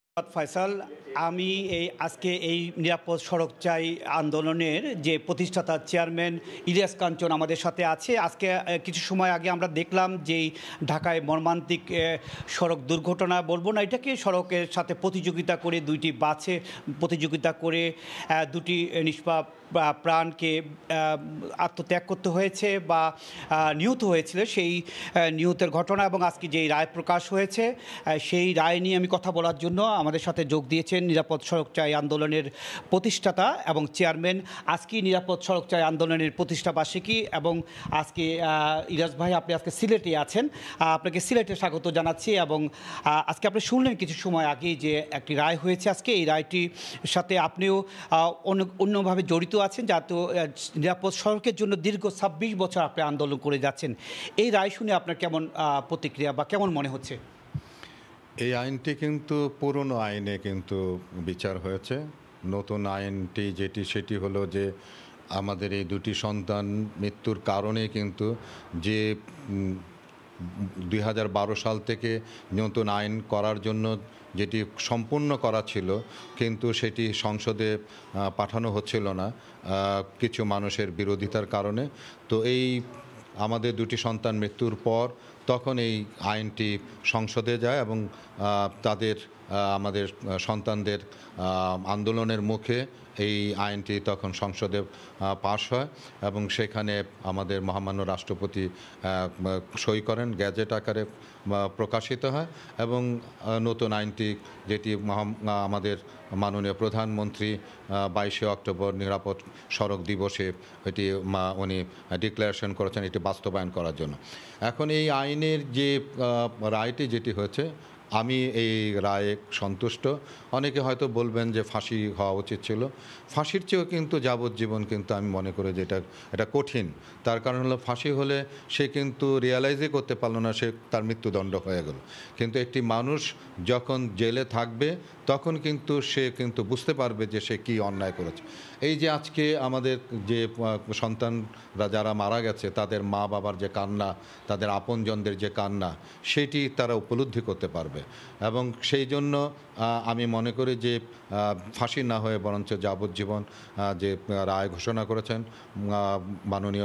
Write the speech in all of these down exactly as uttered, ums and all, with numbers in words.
ফয়সাল, আমি এই আজকে এই নিরাপদ সড়ক চাই আন্দোলনের যে প্রতিষ্ঠাতা চেয়ারম্যান ইলিয়াস কাঞ্চন আমাদের সাথে আছে। আজকে কিছু সময় আগে আমরা দেখলাম যে ঢাকায় মর্মান্তিক সড়ক দুর্ঘটনা, বলবো না এটাকে, সড়কের সাথে প্রতিযোগিতা করে দুইটি বাসে প্রতিযোগিতা করে দুটি নিষ্পাপ প্রাণকে আত্মত্যাগ করতে হয়েছে বা নিহত হয়েছিল, সেই নিহতের ঘটনা এবং আজকে যেই রায় প্রকাশ হয়েছে সেই রায় নিয়ে আমি কথা বলার জন্য আমাদের সাথে যোগ দিয়েছেন নিরাপদ সড়ক চাই আন্দোলনের প্রতিষ্ঠাতা এবং চেয়ারম্যান। আজকে নিরাপদ সড়ক চাই আন্দোলনের প্রতিষ্ঠা বার্ষিকী এবং আজকে ইরাজ ভাই, আপনি আজকে সিলেটে আছেন, আপনাকে সিলেটে স্বাগত জানাচ্ছি। এবং আজকে আপনি শুনলেন কিছু সময় আগেই যে একটি রায় হয়েছে আজকে, এই রায়টির সাথে আপনিও অন্য অন্যভাবে জড়িত আছেন, যাতে নিরাপদ সড়কের জন্য দীর্ঘ ছাব্বিশ বছর আপনি আন্দোলন করে যাচ্ছেন। এই রায় শুনে আপনার কেমন প্রতিক্রিয়া বা কেমন মনে হচ্ছে? এই আইনটি কিন্তু পুরনো আইনে কিন্তু বিচার হয়েছে। নতুন আইনটি যেটি সেটি হলো যে আমাদের এই দুটি সন্তান মৃত্যুর কারণে কিন্তু যে দুই হাজার বারো সাল থেকে নতুন আইন করার জন্য যেটি সম্পূর্ণ করা ছিল, কিন্তু সেটি সংসদে পাঠানো হচ্ছিল না কিছু মানুষের বিরোধিতার কারণে। তো এই আমাদের দুটি সন্তান মৃত্যুর পর তখন এই আইনটি সংসদে যায় এবং তাদের আমাদের সন্তানদের আন্দোলনের মুখে এই আইনটি তখন সংসদে পাশ হয় এবং সেখানে আমাদের মহামান্য রাষ্ট্রপতি সই করেন, গ্যাজেট আকারে প্রকাশিত হয় এবং নতুন আইনটি যেটি আমাদের মাননীয় প্রধানমন্ত্রী বাইশে অক্টোবর নিরাপদ সড়ক দিবসে এটি উনি ডিক্লারেশন করেছেন এটি বাস্তবায়ন করার জন্য। এখন এই আইনের যে রায়টি যেটি হয়েছে, আমি এই রায়ে সন্তুষ্ট। অনেকে হয়তো বলবেন যে ফাঁসি হওয়া উচিত ছিল। ফাঁসির চেয়েও কিন্তু যাবজ্জীবন কিন্তু আমি মনে করি যে এটা এটা কঠিন। তার কারণ হলো ফাঁসি হলে সে কিন্তু রিয়ালাইজই করতে পারলো না সে তার মৃত্যুদণ্ড হয়ে গেল, কিন্তু একটি মানুষ যখন জেলে থাকবে তখন কিন্তু সে কিন্তু বুঝতে পারবে যে সে কী অন্যায় করেছে। এই যে আজকে আমাদের যে সন্তানরা যারা মারা গেছে তাদের মা বাবার যে কান্না, তাদের আপনজনদের যে কান্না, সেটি তারা উপলব্ধি করতে পারবে এবং সেই জন্য আমি মনে করি যে ফাঁসি না হয়ে বরঞ্চ যাবজ্জীবন যে রায় ঘোষণা করেছেন মাননীয়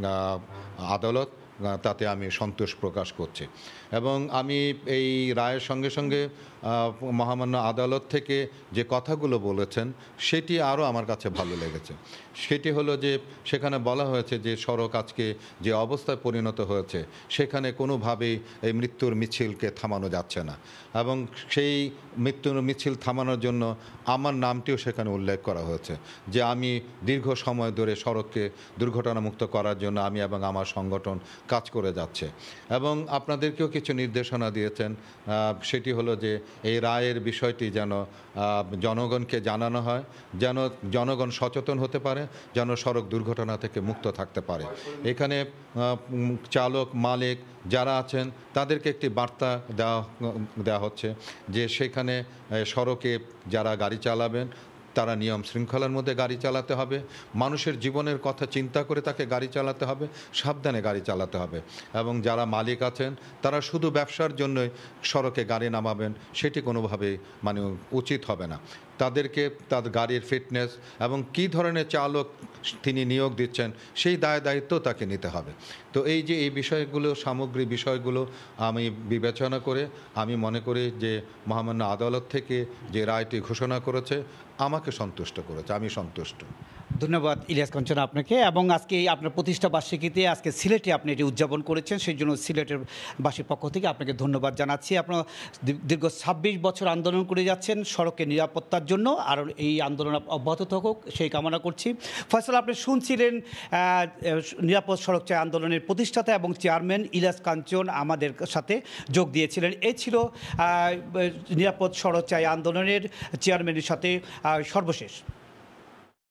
আদালত, তাতে আমি সন্তোষ প্রকাশ করছি। এবং আমি এই রায়ের সঙ্গে সঙ্গে মহামান্য আদালত থেকে যে কথাগুলো বলেছেন সেটি আরও আমার কাছে ভালো লেগেছে। সেটি হলো যে সেখানে বলা হয়েছে যে সড়ক আজকে যে অবস্থায় পরিণত হয়েছে সেখানে কোনোভাবেই এই মৃত্যুর মিছিলকে থামানো যাচ্ছে না এবং সেই মৃত্যুর মিছিল থামানোর জন্য আমার নামটিও সেখানে উল্লেখ করা হয়েছে যে আমি দীর্ঘ সময় ধরে সড়ককে দুর্ঘটনামুক্ত করার জন্য আমি এবং আমার সংগঠন কাজ করে যাচ্ছে। এবং আপনাদেরকেও কিছু নির্দেশনা দিয়েছেন, সেটি হলো যে এই রায়ের বিষয়টি যেন জনগণকে জানানো হয়, যেন জনগণ সচেতন হতে পারে, যেন সড়ক দুর্ঘটনা থেকে মুক্ত থাকতে পারে। এখানে চালক মালিক যারা আছেন তাদেরকে একটি বার্তা দেওয়া দেওয়া হচ্ছে যে সেখানে সড়কে যারা গাড়ি চালাবেন তারা নিয়ম শৃঙ্খলার মধ্যে গাড়ি চালাতে হবে, মানুষের জীবনের কথা চিন্তা করে তাকে গাড়ি চালাতে হবে, সাবধানে গাড়ি চালাতে হবে। এবং যারা মালিক আছেন তারা শুধু ব্যবসার জন্যই সড়কে গাড়ি নামাবেন সেটি কোনোভাবেই মানে উচিত হবে না। তাদেরকে তাদের গাড়ির ফিটনেস এবং কী ধরনের চালক তিনি নিয়োগ দিচ্ছেন সেই দায় দায়িত্ব তাকে নিতে হবে। তো এই যে এই বিষয়গুলো, সামগ্রিক বিষয়গুলো আমি বিবেচনা করে আমি মনে করি যে মহামান্য আদালত থেকে যে রায়টি ঘোষণা করেছে আমাকে সন্তুষ্ট করেছে, আমি সন্তুষ্ট। ধন্যবাদ ইলিয়াস কাঞ্চন আপনাকে। এবং আজকে আপনার প্রতিষ্ঠা বার্ষিকীতে আজকে সিলেটে আপনি এটি উদযাপন করেছেন, সেই জন্য সিলেটের বাসীর পক্ষ থেকে আপনাকে ধন্যবাদ জানাচ্ছি। আপনার দীর্ঘ ছাব্বিশ বছর আন্দোলন করে যাচ্ছেন সড়কের নিরাপত্তার জন্য, আর এই আন্দোলন অব্যাহত থাকুক সেই কামনা করছি। ফয়সাল, আপনি শুনছিলেন নিরাপদ সড়ক চাই আন্দোলনের প্রতিষ্ঠাতা এবং চেয়ারম্যান ইলিয়াস কাঞ্চন আমাদের সাথে যোগ দিয়েছিলেন। এই ছিল নিরাপদ সড়ক চাই আন্দোলনের চেয়ারম্যানের সাথে সর্বশেষ।